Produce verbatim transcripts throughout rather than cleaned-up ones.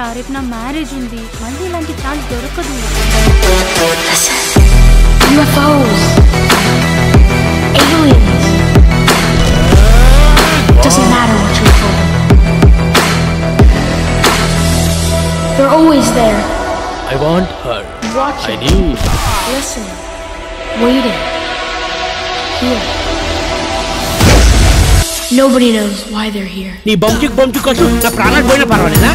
రేపు నా మ్యారేజ్ ఉంది, మళ్ళీ ఇలాంటి ఛాన్స్ దొరకదు. U F Os, aliens. Doesn't matter what you call them. They're always there. I want her. Watching. I need. Listening. Waiting. Here. Nobody knows why they're here. నీ బంచుక్ బంచుక్ కసు నా ప్రాణాలు పోయినా పర్వాలేదా?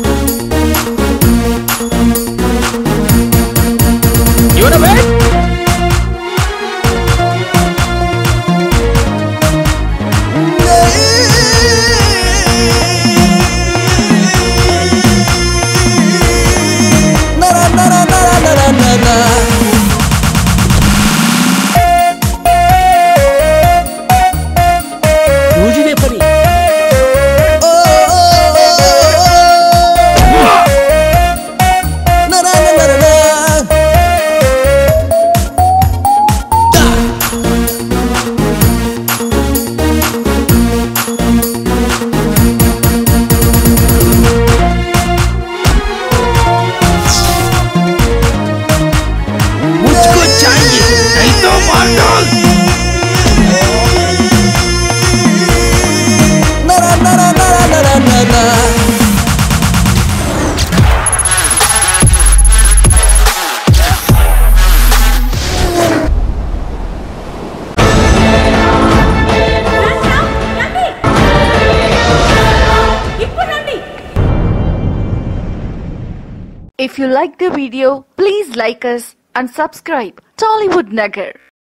You wanna wait? If you like the video, please like us and subscribe. Tollywood Nagar.